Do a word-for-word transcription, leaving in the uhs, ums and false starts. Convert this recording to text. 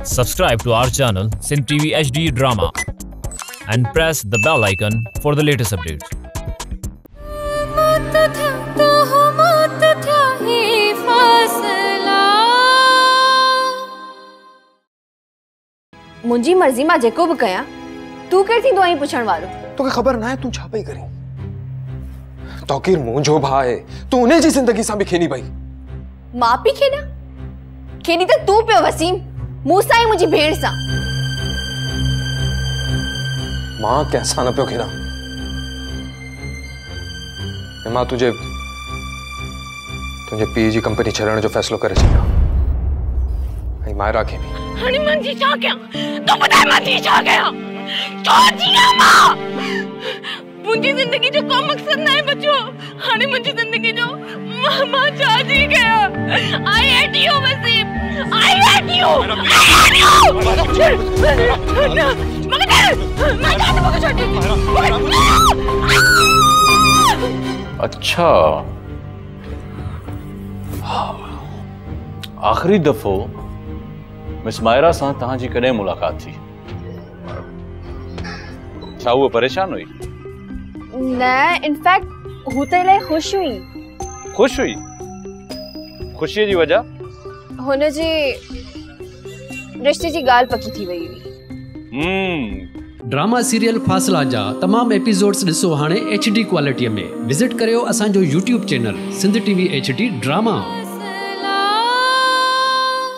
Subscribe to our channel Sindh T V H D Drama and press the bell icon for the latest updates. मुंजी मर्जी मां जेको भी कया तू केर थी दोई पुछण वालो तो के खबर ना है तू छा पई करी तोकीर मुंजो भाई तू उन्हें जी जिंदगी सा भी खेनी भाई मां पी खेना खेनी तो तू पे वसीम मूसा ही मुझी भेड़ सा मां कैसा न पियो खेना मां तुझे तुझे पी जी कंपनी छड़ण जो फैसलो करे छया आई मायरा के भी हनी मंजी छा गया तो बताए मंजी छा गया छो जिया मां मुंजी जिंदगी जो को मकसद ना है बच्चों हनी मंजी जिंदगी जो मां मां छा जी गया I hate you Wasim I hate you I hate you मगर मैं जान मगर छोटी अच्छा आखिरी दफो मिस मायरा सां तहां जी कॾहिं मुलाकात थी छा वो परेशान हुई न इनफैक्ट हु त इलाही खुश हुई खुश हुई खुशी जी वजह हुन जे रिश्ते जी गाल पकी थी वई हुई हम्म ड्रामा सीरियल फासला जा तमाम एपिसोड्स ॾिसो हाणे एच डी क्वालिटीअ में विजिट करियो असांजो YouTube channel Sindh TV H D drama.